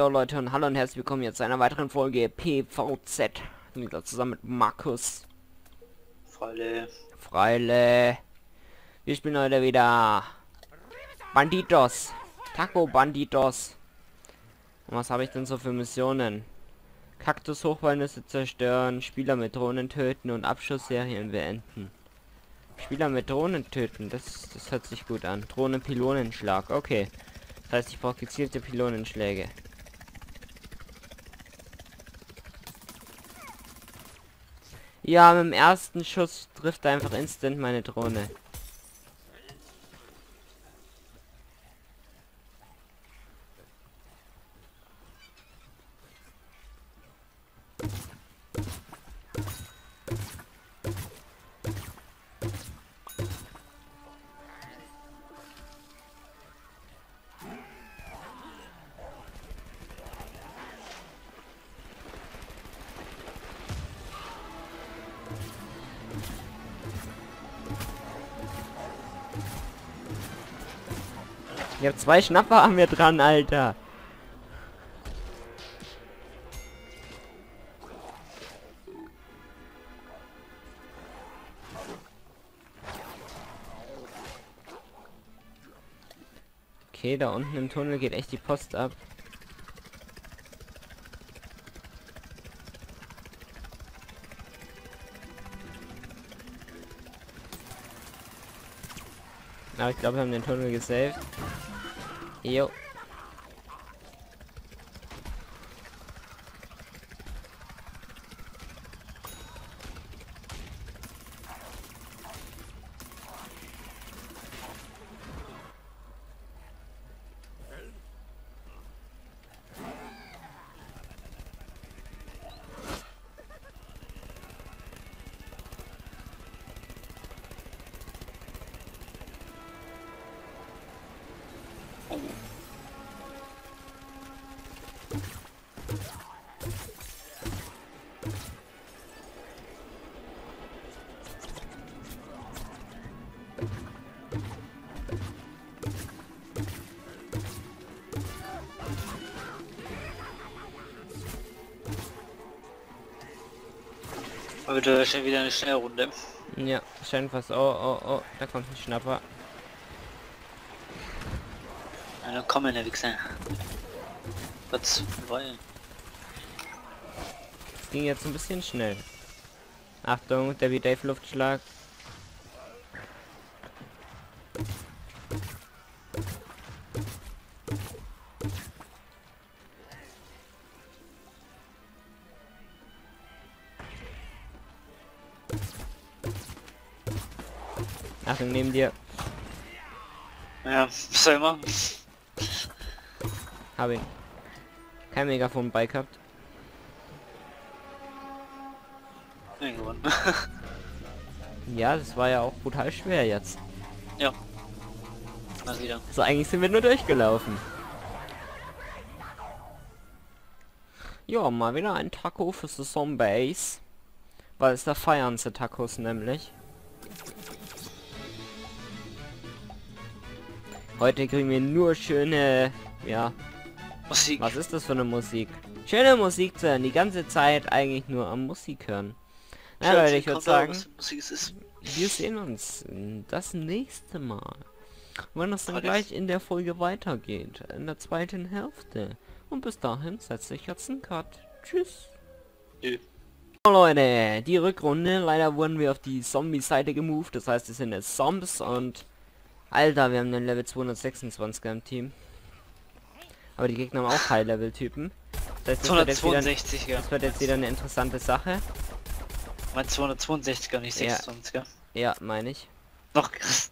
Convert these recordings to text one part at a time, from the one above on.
Jo Leute und hallo und herzlich willkommen jetzt zu einer weiteren Folge PvZ. Wieder zusammen mit Markus. Freile. Wir spielen heute wieder Banditos. Taco Banditos. Und was habe ich denn so für Missionen? Kaktus-Hochwalnüsse zerstören, Spieler mit Drohnen töten und Abschussserien beenden. Spieler mit Drohnen töten, das hört sich gut an. Drohnen-Pylonenschlag, okay. Das heißt, ich brauche gezielte Pylonenschläge. Ja, mit dem ersten Schuss trifft er einfach instant meine Drohne. Ich habe 2 Schnapper an mir dran, Alter. Okay, da unten im Tunnel geht echt die Post ab. Aber ich glaube, wir haben den Tunnel gesaved. Jo. Heute schon wieder eine Schnellrunde. Ja, scheint fast. Oh, da kommt ein Schnapper. Ja, dann kommen der Wichser. Was wollen? Das ging jetzt ein bisschen schnell. Achtung, der Dave Luftschlag. Achtung, neben dir. Ja, was soll ich machen? Hab ihn. Kein Megafon bei gehabt. Irgendwann. Ja, das war ja auch brutal schwer jetzt. Ja. Mal wieder. So, eigentlich sind wir nur durchgelaufen. Ja, mal wieder ein Taco für die Zombies. Weil es da feiern sie Tacos nämlich. Heute kriegen wir nur schöne, ja, Musik. was ist das für eine Musik? Schöne Musik zu hören, die ganze Zeit eigentlich nur am Musik hören. Na Leute, ich würde sagen, Musik ist. wir sehen uns das nächste Mal. Wenn es dann gleich in der Folge weitergeht, in der zweiten Hälfte. Und bis dahin setzt sich jetzt ein Cut. Tschüss. Nö. So, Leute, die Rückrunde, leider wurden wir auf die Zombie-Seite gemoved, das heißt, es sind jetzt Zombies und... Alter, wir haben den Level 226 im Team. Aber die Gegner haben auch High-Level-Typen. Das heißt, das wird jetzt wieder eine interessante Sache. Mein 262er, nicht Ja. 26er. Ja, meine ich. Noch krass.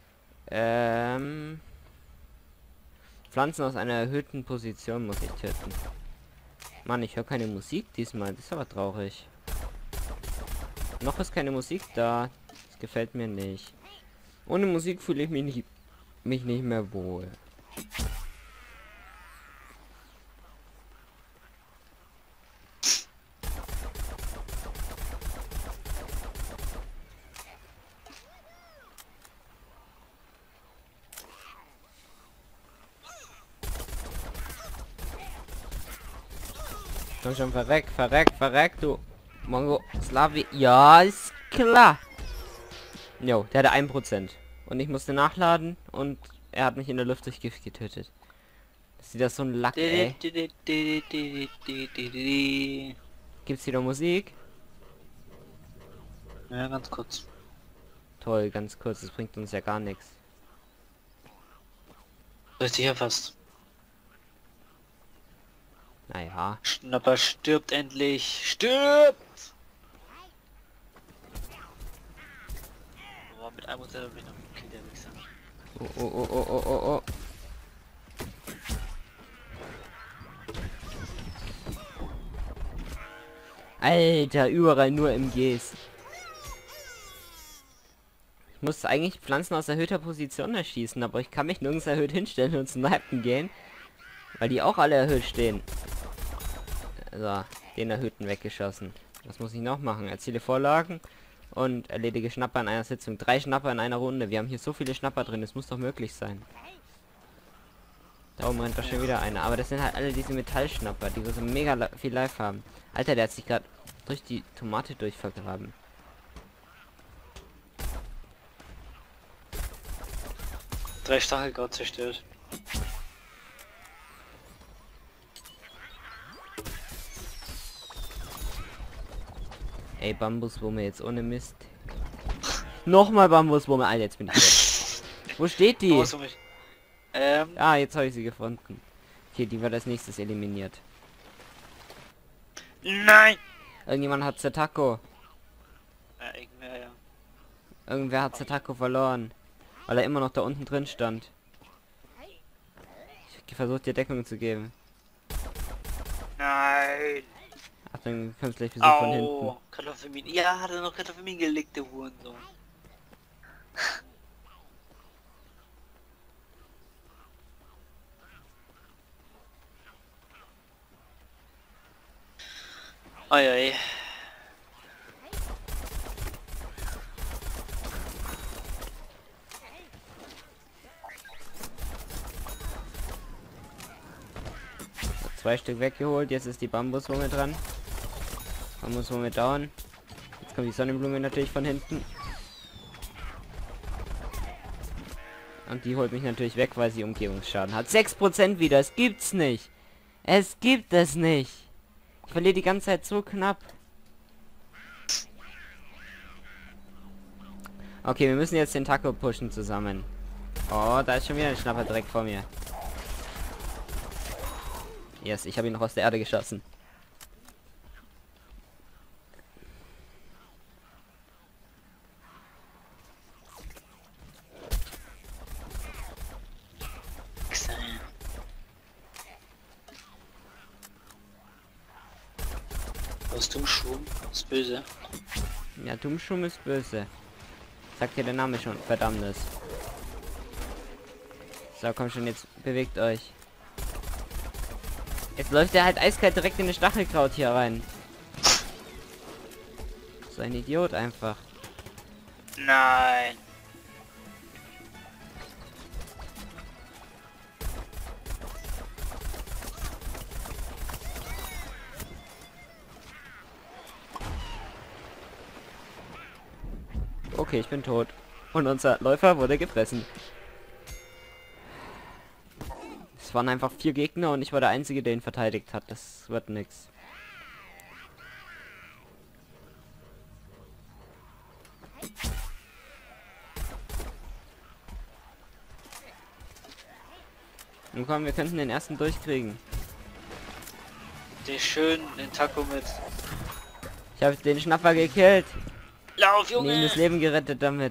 Pflanzen aus einer erhöhten Position muss ich töten. Mann, ich höre keine Musik diesmal. Das ist aber traurig. Noch ist keine Musik da. Das gefällt mir nicht. Ohne Musik fühle ich mich nicht mehr wohl. Komm schon, verreck, verreck, verreck, du Mongo Slavi. Ja, ist klar. Jo, der hatte 1%. Und ich musste nachladen und er hat mich in der Luft durch Gift getötet. Ist das so ein Lack, ey? Gibt's wieder Musik? Ja, ganz kurz. Toll, ganz kurz, das bringt uns ja gar nichts. Richtig erfasst. Naja. Schnapper stirbt endlich. Stirbt! Boah, mit 1% hab ich noch gekillt, der Wichser. Oh, oh, oh, oh, oh, oh, oh. Alter, überall nur MGs. Ich muss eigentlich Pflanzen aus erhöhter Position erschießen, aber ich kann mich nirgends erhöht hinstellen und snipen gehen. Weil die auch alle erhöht stehen. So, den erhöhten weggeschossen. Was muss ich noch machen? Erziele Vorlagen und erledige Schnapper in einer Sitzung. 3 Schnapper in einer Runde. Wir haben hier so viele Schnapper drin, das muss doch möglich sein. Da oben rennt doch schon wieder einer. Aber das sind halt alle diese Metallschnapper, die so mega viel Life haben. Alter, der hat sich gerade durch die Tomate durchvergraben. Drei Stachelkraut zerstört. Ey, Bambuswurme jetzt ohne Mist. Nochmal Bambuswurme. Alter, jetzt bin ich weg. Wo steht die? Ah, jetzt habe ich sie gefunden. Okay, die wird als nächstes eliminiert. Nein! Irgendjemand hat Zetako. Irgendwer, ja. Irgendwer hat Zetako verloren. Weil er immer noch da unten drin stand. Ich versucht dir Deckung zu geben. Nein! Achtung, künstlich Besuch von hinten. Kartoffelmin. Ja, hat er noch Kartoffelmin gelegt, der Hurensohn. Oi, oi. So, 2 Stück weggeholt, jetzt ist die Bambuswurme dran. Bambuswurme down. Jetzt kommt die Sonnenblume natürlich von hinten. Und die holt mich natürlich weg, weil sie Umgebungsschaden hat. 6% wieder, es gibt's nicht. Es gibt es nicht. Ich verliere die ganze Zeit so knapp. Okay, wir müssen jetzt den Taco pushen zusammen. Oh, da ist schon wieder ein Schnapper direkt vor mir. Yes, ich habe ihn noch aus der Erde geschossen. Was du schon? Das ist böse. Ja, Dummschum ist böse. Sagt dir der Name schon, verdammtes. So, komm schon, jetzt bewegt euch. Jetzt läuft er halt eiskalt direkt in das Stachelkraut hier rein. So ein Idiot einfach. Nein. Okay, ich bin tot. Und unser Läufer wurde gefressen. Es waren einfach 4 Gegner und ich war der Einzige, der ihn verteidigt hat. Das wird nix. Nun komm, wir könnten den ersten durchkriegen. Den schön, den Taco mit. Ich habe den Schnapper gekillt. Lauf, Ihm Junge! das Leben gerettet damit.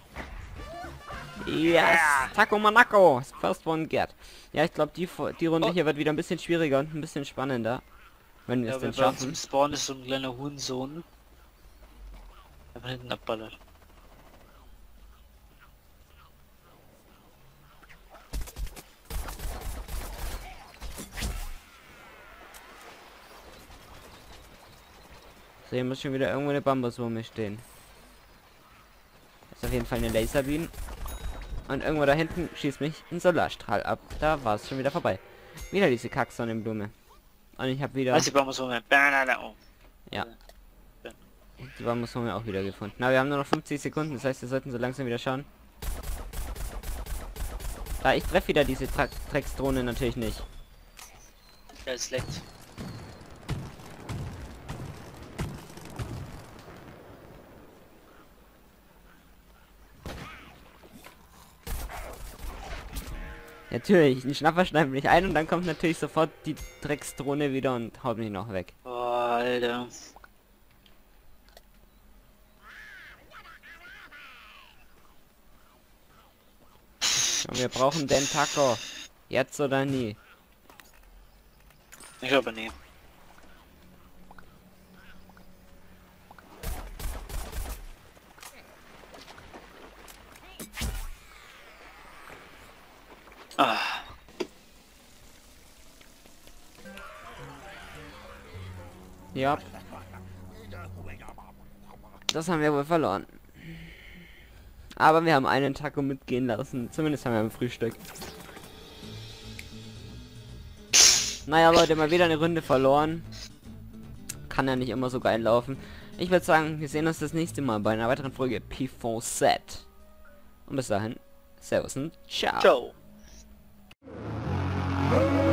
Yes! Taco Monaco! First one get. Ja, ich glaube, die Runde hier wird wieder ein bisschen schwieriger und ein bisschen spannender. Wenn wir es denn bei uns schaffen. im Spawn ist so ein kleiner Hurensohn. Der von hinten abballert. So, hier muss schon wieder irgendwo eine Bambuswurme stehen. Das ist auf jeden Fall eine Laserbeam. Und irgendwo da hinten schießt mich ein Solarstrahl ab. Da war es schon wieder vorbei. Wieder diese Kacksonnenblume. Und ich habe wieder... Also die Baumwolle. Banana. Oh. Ja. Die Bambus haben wir auch wieder gefunden. Na, wir haben nur noch 50 Sekunden, das heißt, wir sollten so langsam wieder schauen. Da, ich treffe wieder diese Drecksdrohne natürlich nicht. Ja, es leckt. Natürlich, ein Schnapper schneidet mich ein und dann kommt natürlich sofort die Drecksdrohne wieder und haut mich noch weg. Oh, Alter. Und wir brauchen den Taco. Jetzt oder nie. Ich glaube nie. Ah. Ja. Das haben wir wohl verloren. Aber wir haben einen Taco mitgehen lassen. Zumindest haben wir ein Frühstück. Naja, Leute, mal wieder eine Runde verloren. Kann ja nicht immer so geil laufen. Ich würde sagen, wir sehen uns das nächste Mal bei einer weiteren Folge P4Z. Und bis dahin, Servus und ciao. Ciao.